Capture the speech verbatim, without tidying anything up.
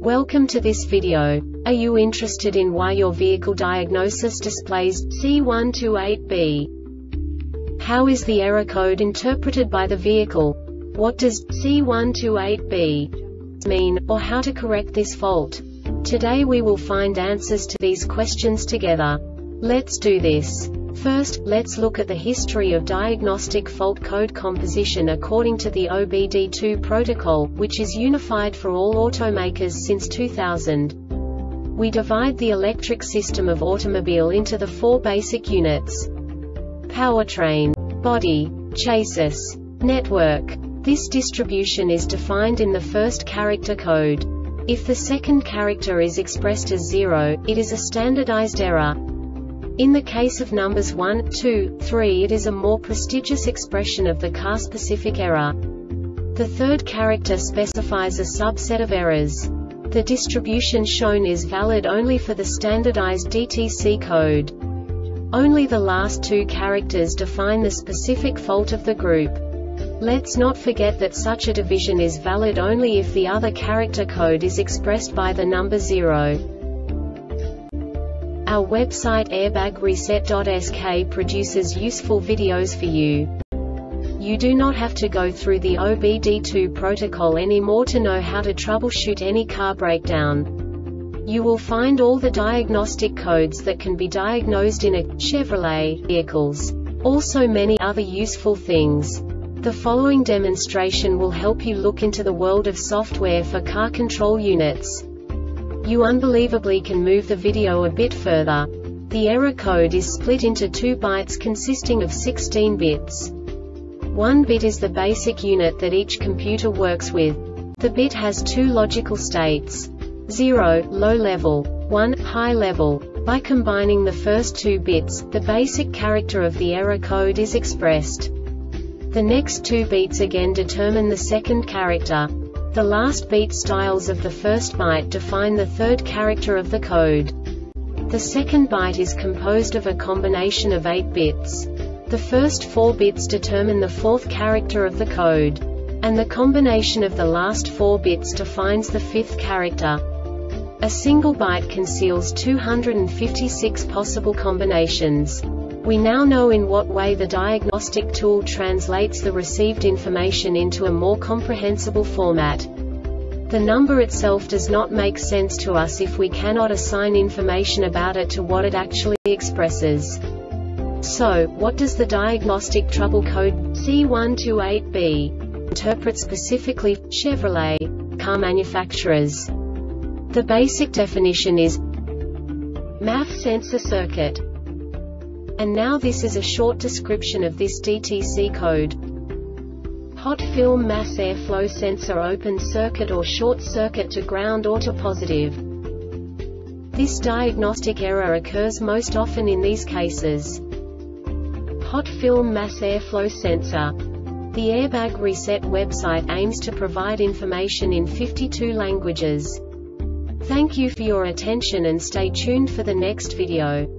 Welcome to this video. Are you interested in why your vehicle diagnosis displays C one two eight B? How is the error code interpreted by the vehicle? What does C one two eight B mean, or how to correct this fault? Today we will find answers to these questions together. Let's do this. First, let's look at the history of diagnostic fault code composition according to the O B D two protocol, which is unified for all automakers since two thousand. We divide the electric system of automobile into the four basic units: powertrain, body, chassis, network. This distribution is defined in the first character code. If the second character is expressed as zero, it is a standardized error. In the case of numbers one, two, three, it is a more prestigious expression of the car-specific error. The third character specifies a subset of errors. The distribution shown is valid only for the standardized D T C code. Only the last two characters define the specific fault of the group. Let's not forget that such a division is valid only if the other character code is expressed by the number zero. Our website airbag reset dot S K produces useful videos for you. You do not have to go through the O B D two protocol anymore to know how to troubleshoot any car breakdown. You will find all the diagnostic codes that can be diagnosed in a Chevrolet vehicles. Also many other useful things. The following demonstration will help you look into the world of software for car control units. You unbelievably can move the video a bit further. The error code is split into two bytes consisting of sixteen bits. One bit is the basic unit that each computer works with. The bit has two logical states: zero, low level, one, high level. By combining the first two bits, the basic character of the error code is expressed. The next two beats again determine the second character. The last beat styles of the first byte define the third character of the code. The second byte is composed of a combination of eight bits. The first four bits determine the fourth character of the code. And the combination of the last four bits defines the fifth character. A single byte conceals two hundred fifty-six possible combinations. We now know in what way the diagnostic tool translates the received information into a more comprehensible format. The number itself does not make sense to us if we cannot assign information about it to what it actually expresses. So, what does the diagnostic trouble code C one two eight B interpret specifically for Chevrolet car manufacturers? The basic definition is M A F sensor circuit. And now this is a short description of this D T C code. Hot film mass airflow sensor open circuit or short circuit to ground or to positive. This diagnostic error occurs most often in these cases. Hot film mass airflow sensor. The Airbag Reset website aims to provide information in fifty-two languages. Thank you for your attention and stay tuned for the next video.